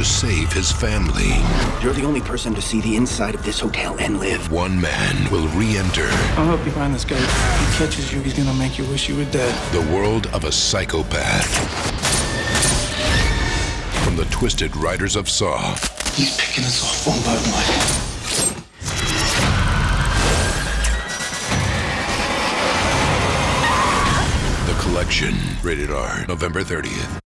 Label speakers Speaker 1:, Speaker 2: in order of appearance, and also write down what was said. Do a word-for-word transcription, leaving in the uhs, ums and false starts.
Speaker 1: save his family.
Speaker 2: You're the only person to see the inside of this hotel and live.
Speaker 1: One man will re-enter
Speaker 3: I'll help you find this guy. If he catches you, he's gonna make you wish you were dead.
Speaker 1: the world of a psychopath. From the twisted writers of Saw.
Speaker 3: He's picking us off one by one.
Speaker 1: The Collection. Rated R. November thirtieth.